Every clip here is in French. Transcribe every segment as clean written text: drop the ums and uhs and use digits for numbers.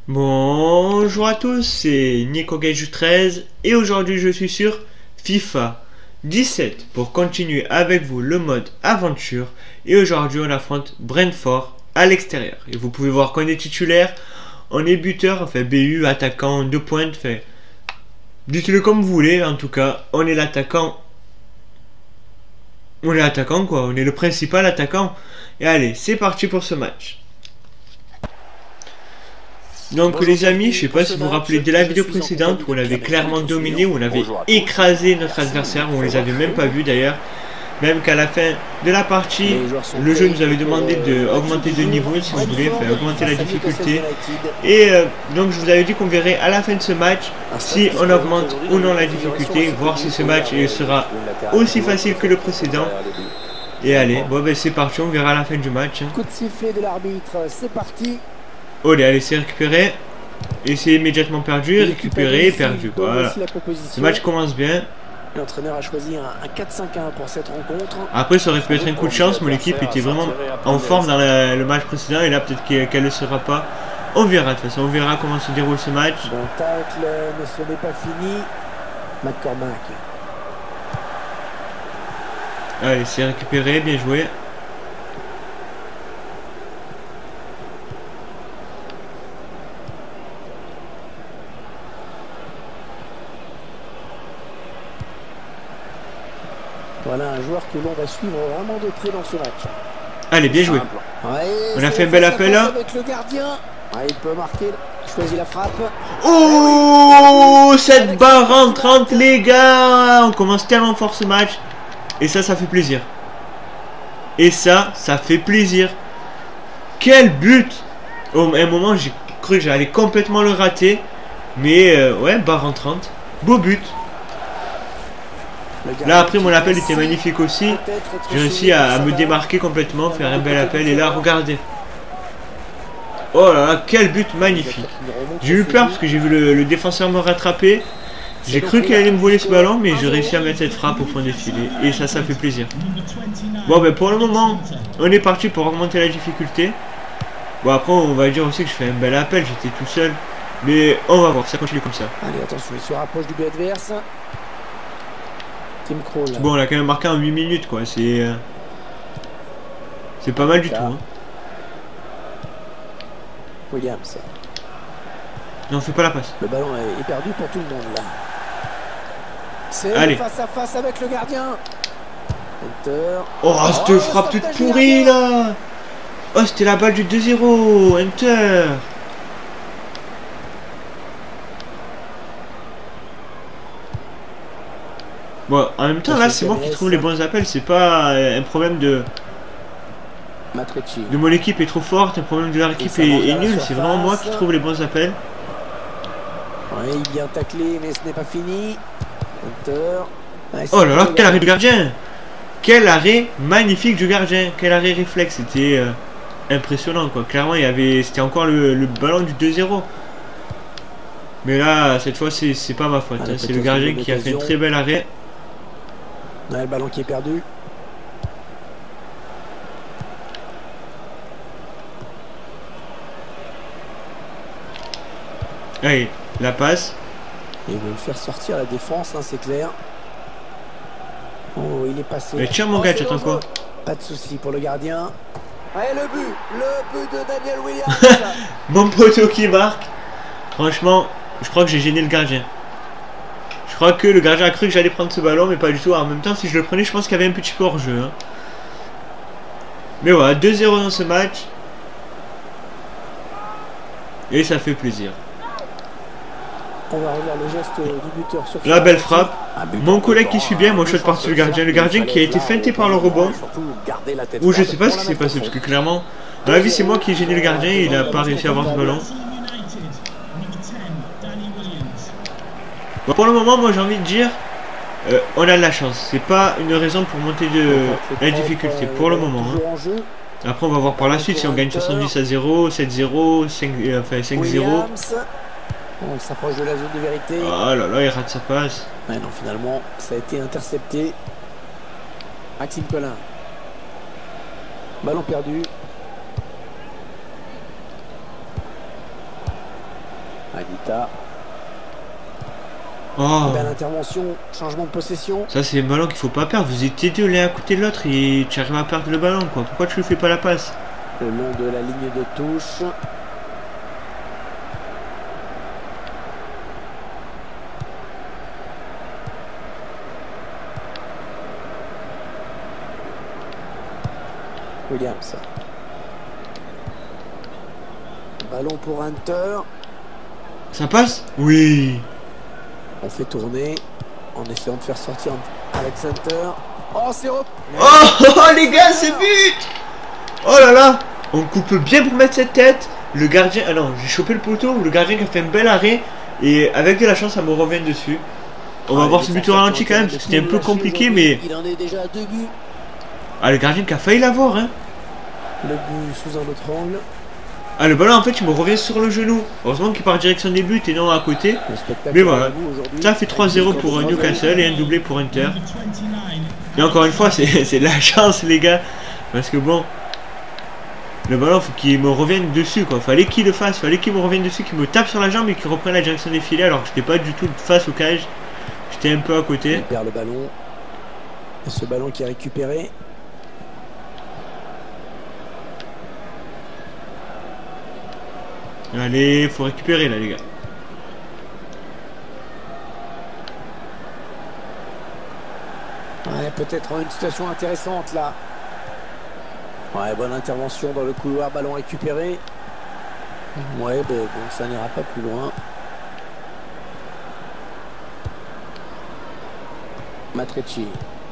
Bonjour à tous, c'est NicoGage13 et aujourd'hui je suis sur FIFA 17 pour continuer avec vous le mode aventure et aujourd'hui on affronte Brentford à l'extérieur et vous pouvez voir qu'on est titulaire, on est buteur, enfin BU, attaquant, 2 pointes, fait dites-le comme vous voulez, en tout cas on est l'attaquant, quoi, on est le principal attaquant et allez c'est parti pour ce match. Donc bonjour les amis, je sais pas si vous vous rappelez de la vidéo précédente où on avait clairement dominé, où on avait écrasé notre adversaire, où on les avait même pas vus d'ailleurs. Même qu'à la fin de la partie, le jeu nous avait demandé d'augmenter de niveau si vous voulez, faire augmenter la difficulté. Et donc je vous avais dit qu'on verrait à la fin de ce match si on augmente ou non la difficulté, voir si ce match sera aussi facile que le précédent. Et allez, bon ben c'est parti, on verra à la fin du match. Coup de sifflet de l'arbitre, c'est parti. Oh, allez, c'est récupéré. Et c'est immédiatement perdu, récupéré et perdu. Voilà. Ce match commence bien. L'entraîneur a choisi un 4-5-1 pour cette rencontre. Après, ça aurait pu être un coup de chance. Mon équipe était vraiment en forme dans le match précédent. Et là, peut-être qu'elle ne le sera pas. On verra de toute façon. On verra comment se déroule ce match. Bon tacle, mais ce n'est pas fini. McCormack. Allez, c'est récupéré. Bien joué. Voilà un joueur que l'on va suivre vraiment de près dans ce match. Allez, bien joué. Ouais, on a fait un bel appel là. Avec le gardien. Ouais, il peut marquer. Choisit la frappe. Oh, cette barre rentrante, les gars. On commence tellement fort ce match. Et ça fait plaisir. Et ça fait plaisir. Quel but. Oh, à un moment, j'ai cru que j'allais complètement le rater. Mais ouais, barre rentrante. Beau but. Là après mon appel était magnifique aussi. J'ai réussi à me démarquer complètement, faire un bel appel. Et là regardez. Oh là là, quel but magnifique. J'ai eu peur parce que j'ai vu le défenseur me rattraper. J'ai cru qu'il allait me voler ce ballon, mais j'ai réussi à mettre cette frappe au fond des filets. Et ça fait plaisir. Bon ben pour le moment, on est parti pour augmenter la difficulté. Bon après on va dire aussi que je fais un bel appel, j'étais tout seul. Mais on va voir, ça continue comme ça. Allez attention, il se rapproche du but adverse. Tim Krul. Bon, on a quand même marqué en 8 minutes, quoi. C'est pas mal du tout. Hein. Williams. Non, on fait pas la passe. Le ballon est perdu pour tout le monde, là. C'est face à face avec le gardien. Hunter. Oh, cette frappe toute pourrie, là. Oh, c'était la balle du 2-0. Hunter. Bon, en même temps, là, c'est moi qui trouve les bons appels. C'est pas un problème de mon équipe est trop forte, un problème de leur équipe est nul. C'est vraiment moi qui trouve les bons appels. Oui, bien taclé, mais ce n'est pas fini. Oh là là, quel arrêt du gardien! Quel arrêt magnifique du gardien! Quel arrêt réflexe! C'était impressionnant, quoi. Clairement, c'était encore le ballon du 2-0. Mais là, cette fois, c'est pas ma faute. Hein. C'est le gardien qui a fait un très bel arrêt. Ouais, le ballon qui est perdu. Allez, la passe. Il veut faire sortir la défense, hein, c'est clair. Oh, il est passé. Mais tiens mon gars, tu attends quoi? Pas de souci pour le gardien. Ouais, le but de Daniel Williams. Mon poteau qui marque. Franchement, je crois que j'ai gêné le gardien. Je crois que le gardien a cru que j'allais prendre ce ballon, mais pas du tout. En même temps, si je le prenais, je pense qu'il y avait un petit peu hors jeu. Hein. Mais voilà, 2-0 dans ce match. Et ça fait plaisir. On va revoir le geste du buteur sur la belle frappe. Mon collègue qui suit bien, moi je suis parti le gardien. Le gardien qui a été feinté par le rebond. Ou je sais pas ce qui s'est passé, parce que clairement, dans la vie, c'est moi qui ai gêné le gardien et il n'a pas réussi à avoir ce ballon. Bon, pour le moment, moi j'ai envie de dire, on a de la chance. C'est pas une raison pour monter de la difficulté pour le moment. Hein. Après, on va voir par la suite si on gagne 70-0, 7-0, 5-0. On s'approche de la zone de vérité. Oh là là, il rate sa passe. Ouais, non, finalement, ça a été intercepté. Maxime Collin. Ballon perdu. Anita. Oh. Belle intervention, changement de possession. Ça c'est le ballon qu'il faut pas perdre. Vous étiez deux l'un à côté de l'autre et tu arrives à perdre le ballon quoi. Pourquoi tu lui fais pas la passe? Le long de la ligne de touche. Williams. Ballon pour Hunter. Ça passe? Oui. On fait tourner en essayant de faire sortir Alex Hunter. Oh, c'est hop. Oh les gars, c'est but. Oh là là. On coupe bien pour mettre cette tête. Le gardien... Ah non, j'ai chopé le poteau. Le gardien qui a fait un bel arrêt. Et avec de la chance, ça me revient dessus. On va voir ce but au ralenti quand même. C'était un peu compliqué, mais... Il en est déjà à 2 buts. Ah, le gardien qui a failli l'avoir, hein. Le but sous un autre angle. Ah, le ballon en fait il me revient sur le genou. Heureusement qu'il part en direction des buts et non à côté. Mais voilà, ça fait 3-0 pour Newcastle et un doublé pour Inter. Et encore une fois, c'est de la chance les gars. Parce que bon, le ballon faut qu'il me revienne dessus quoi. Fallait qu'il le fasse, fallait qu'il me revienne dessus, qu'il me tape sur la jambe et qu'il reprenne la direction des filets. Alors que j'étais pas du tout face au cage. J'étais un peu à côté. Il perd le ballon. Et ce ballon qui est récupéré. Allez, faut récupérer là les gars. Ouais, peut-être une situation intéressante là. Ouais, bonne intervention dans le couloir, ballon récupéré. Ouais, ben, bon, ça n'ira pas plus loin. Matrecci.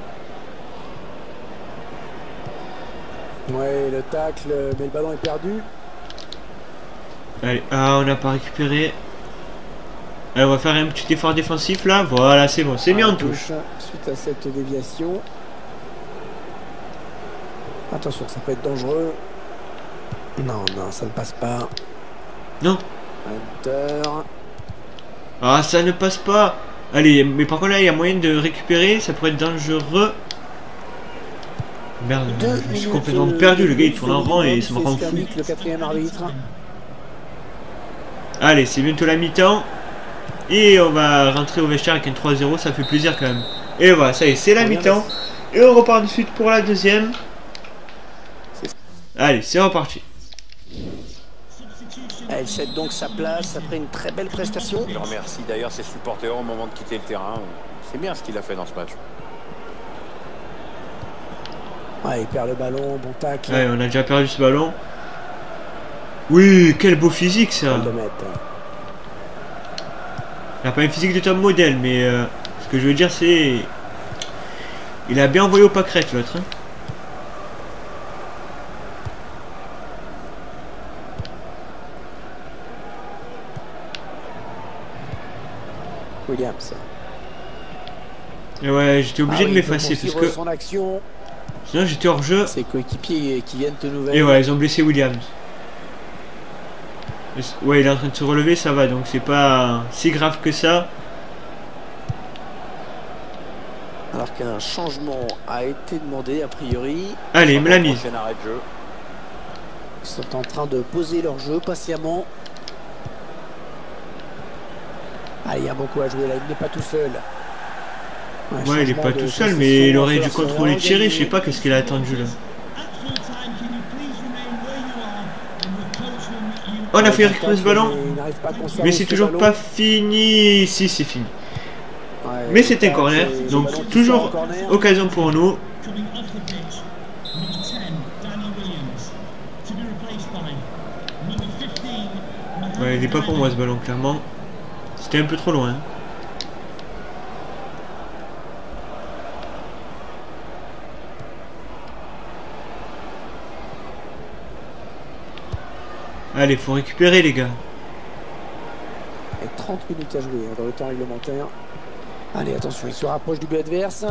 Ouais, le tacle, mais le ballon est perdu. Allez, ah, on n'a pas récupéré. Allez, on va faire un petit effort défensif là. Voilà, c'est bon, c'est mis en touche. Suite à cette déviation. Attention, ça peut être dangereux. Non, non, ça ne passe pas. Non. Hunter. Ah, ça ne passe pas. Allez, mais par contre là, il y a moyen de récupérer. Ça pourrait être dangereux. Merde, je suis complètement perdu. Le gars, il tourne en rond et ça me rend fou. Le quatrième arbitre. Allez, c'est bientôt la mi-temps. Et on va rentrer au vestiaire avec un 3-0. Ça fait plaisir quand même. Et voilà, ça y est, c'est la mi-temps. Et on repart de suite pour la deuxième. Allez, c'est reparti. Elle cède donc sa place après une très belle prestation. Il remercie d'ailleurs ses supporters au moment de quitter le terrain. C'est bien ce qu'il a fait dans ce match. Ouais, il perd le ballon, bon tacle. Ouais, on a déjà perdu ce ballon. Oui, quel beau physique ça. Il n'a pas une physique de top modèle, mais ce que je veux dire c'est... Il a bien envoyé au pâquerette l'autre. Hein. Williams. Et ouais, j'étais obligé de m'effacer parce que... Son action. Sinon j'étais hors jeu. Ses coéquipiers qui viennent de nouvelles. Et ouais, ils ont blessé Williams. Ouais, il est en train de se relever, ça va, donc c'est pas si grave que ça. Alors qu'un changement a été demandé a priori. Allez, il me l'a mis. Ils sont en train de poser leur jeu patiemment. Ah, il y a beaucoup à jouer là, il n'est pas tout seul. Ouais, il est pas tout seul, mais il aurait dû contrôler tirer, je sais pas qu'est-ce qu'il a attendu là. Oh, on a fait récupérer ce ballon, mais c'est toujours pas fini. Si, c'est fini. Mais c'est un corner, donc toujours occasion pour nous. Ouais, il n'est pas pour moi ce ballon, clairement. C'était un peu trop loin. Allez, faut récupérer les gars. Et 30 minutes à jouer dans le temps réglementaire. Allez, attention, il se rapproche du but adverse.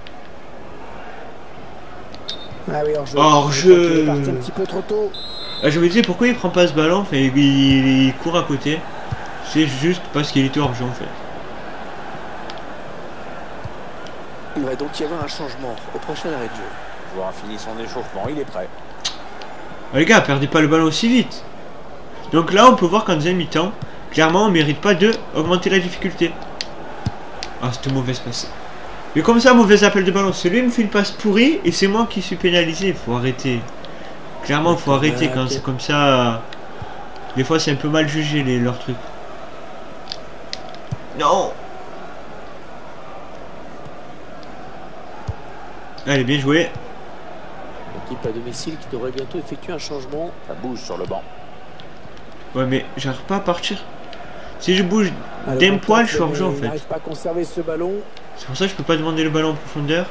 Ah oui, hors-jeu. Hors-jeu. Il est parti un petit peu trop tôt. Ah, je me disais pourquoi il prend pas ce ballon, enfin, il court à côté. C'est juste parce qu'il était hors-jeu en fait. Il va donc y avoir un changement au prochain arrêt de jeu. Le joueur a fini son échauffement, il est prêt. Ah, les gars, perdez pas le ballon aussi vite. Donc là, on peut voir qu'en deuxième mi-temps, Clairement, on mérite pas de augmenter la difficulté. Ah, c'était mauvaise passe. Mais comme ça, mauvais appel de ballon. Celui me fait une passe pourrie et c'est moi qui suis pénalisé. Il faut arrêter. Clairement, il faut arrêter quand c'est comme ça. Des fois, c'est un peu mal jugé leurs trucs. Non. Allez, bien joué. L'équipe à domicile qui devrait bientôt effectuer un changement. Ça bouge sur le banc. Ouais, mais j'arrive pas à partir. Si je bouge d'un poil, je suis hors jeu en fait. N'arrive pas à conserver ce ballon. C'est pour ça que je peux pas demander le ballon en profondeur.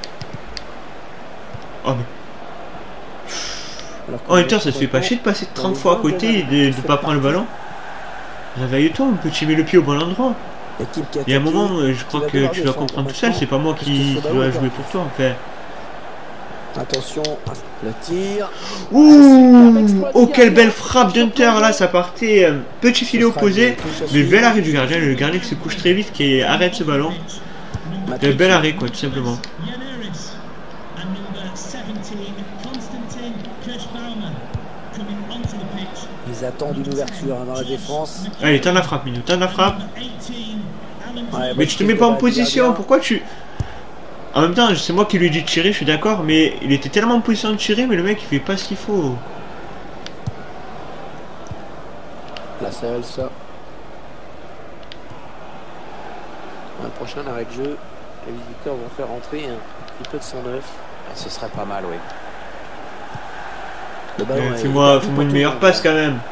Oh mais... Oh putain, ça te fait pas chier de passer 30 fois à côté et de pas prendre le ballon. Réveille-toi, mon petit, mets le pied au bon endroit. Il y a un moment, je crois que tu dois comprendre tout seul, c'est pas moi qui dois jouer pour toi en fait. Attention, le tir. Ouh, oh quelle belle frappe d'Hunter là, ça partait petit filet opposé, mais bel arrêt du gardien, le gardien qui se couche très vite, qui arrête ce ballon. Un bel arrêt quoi, tout simplement. Ils attendent une ouverture dans la défense. Allez, t'en la frappe, Minou, t'en la frappe. Mais tu te mets pas en position, pourquoi tu... En même temps, c'est moi qui lui ai dit de tirer, je suis d'accord, mais il était tellement en position de tirer, mais le mec il fait pas ce qu'il faut. La seule, ça. Un prochain arrêt de jeu. Les visiteurs vont faire entrer un petit peu de 109. Ce serait pas mal, oui. Fais-moi une meilleure passe quand même.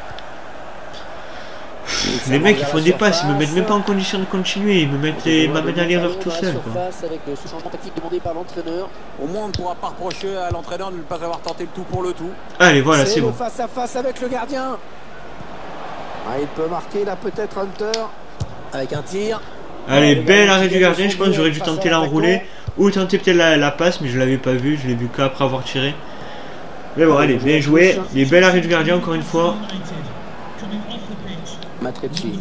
Les mecs ils font des passes, ils me mettent même pas en condition de continuer, ils me m'amènent à l'erreur tout seul quoi. Avec ce changement tactique demandé par l'entraîneur. Au moins on ne pourra pas reprocher à l'entraîneur de ne pas avoir tenté le tout pour le tout. Allez voilà, c'est bon. Face à face avec le gardien. Ah, il peut marquer là peut-être Hunter avec un tir. Allez, bel arrêt du gardien, je pense que j'aurais dû tenter l'enrouler ou tenter peut-être la passe, mais je l'avais pas vu, je l'ai vu qu'après avoir tiré. Mais bon, allez, bien joué. Les bel arrêt du gardien encore une fois. Matrici.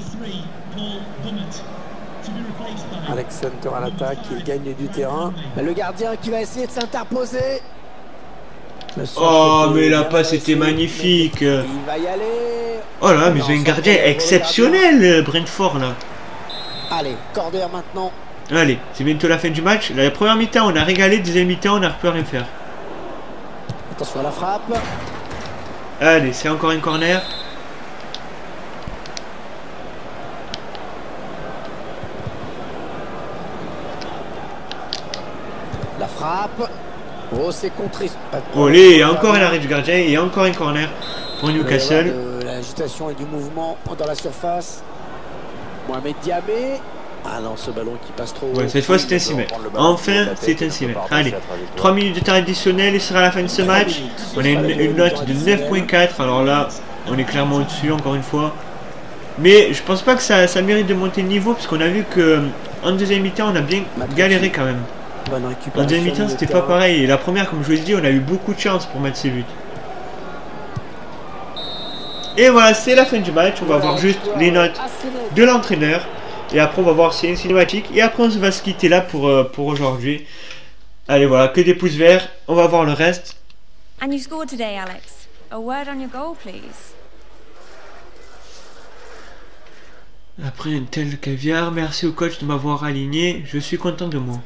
Alex Hunter à l'attaque, il gagne du terrain. Le gardien qui va essayer de s'interposer. Oh, mais la passe était magnifique. Il va y aller. Oh là, mais ils ont un gardien exceptionnel, Brentford là. Allez, corner maintenant. Allez, c'est bientôt la fin du match. La première mi-temps, on a régalé. Deuxième mi-temps, on a pu rien faire. Attention à la frappe. Allez, c'est encore un corner. La frappe. Oh, c'est contré. Olé, encore un arrêt du gardien et encore un corner pour Newcastle. L'agitation et du mouvement dans la surface. Mohamed Diabé. Ah non, ce ballon qui passe trop. Ouais, cette fois c'est un 6 mètres. Enfin, c'est un 6 mètres. Allez, 3 minutes de temps additionnel et ce sera la fin de ce match. On a une note de 9.4. Alors là, on est clairement au-dessus, encore une fois. Mais je pense pas que ça mérite de monter le niveau, parce qu'on a vu que en deuxième mi-temps, on a bien galéré quand même. En deuxième mi-temps, c'était pas pareil. Et la première, comme je vous ai dit, on a eu beaucoup de chance pour mettre ses buts. Et voilà, c'est la fin du match. On va voir juste les notes de l'entraîneur. Et après, on va voir si c'est une cinématique. Et après, on va se quitter là pour aujourd'hui. Allez, voilà, que des pouces verts. On va voir le reste. And you scored today, Alex. A word on your goal, please. Après un tel caviar, merci au coach de m'avoir aligné. Je suis content de moi.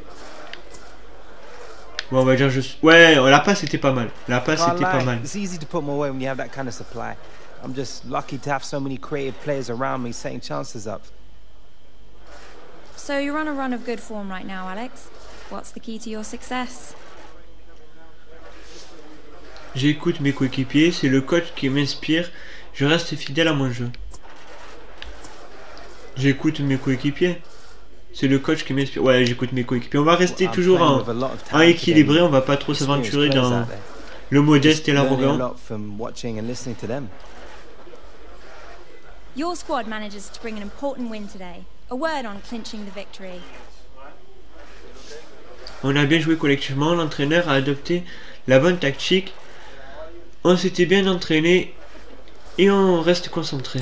Bon, on va dire ouais, la passe était pas mal. La passe était pas mal. It's easy to put more away when you have that kind of supply. I'm just lucky to have so many creative players around me setting chances up. So you're on a run of good form right now, Alex. What's the key to your success? J'écoute mes coéquipiers, c'est le coach qui m'inspire. Je reste fidèle à mon jeu. J'écoute mes coéquipiers. C'est le coach qui m'inspire. Ouais, j'écoute mes coéquipiers. On va rester toujours en équilibré. On va pas trop s'aventurer dans le modeste et l'arrogant. Your squad manages to bring an important win today. A word on clinching the victory. On a bien joué collectivement. L'entraîneur a adopté la bonne tactique. On s'était bien entraîné et on reste concentré.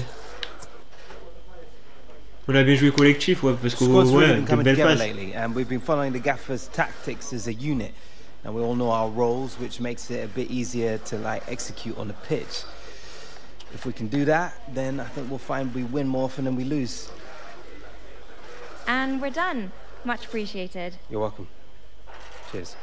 On a bien joué collectif, ouais, parce que ouais, une belle passe. And we've been following the gaffer's tactics as a unit, and we all know our roles, which makes it a bit easier to like execute on the pitch. If we can do that, then I think we'll find we win more often than we lose. And we're done. Much appreciated. You're welcome. Cheers.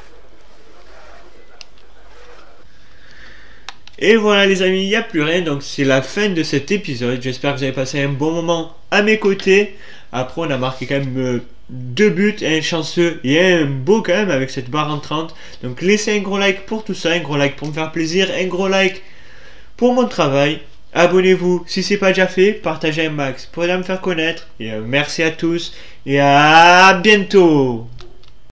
Et voilà les amis, il n'y a plus rien, donc c'est la fin de cet épisode. J'espère que vous avez passé un bon moment à mes côtés. Après on a marqué quand même 2 buts, un chanceux et un beau quand même avec cette barre en 30. Donc laissez un gros like pour tout ça, un gros like pour me faire plaisir, un gros like pour mon travail. Abonnez-vous si c'est pas déjà fait, partagez un max pour me faire connaître. Et merci à tous et à bientôt.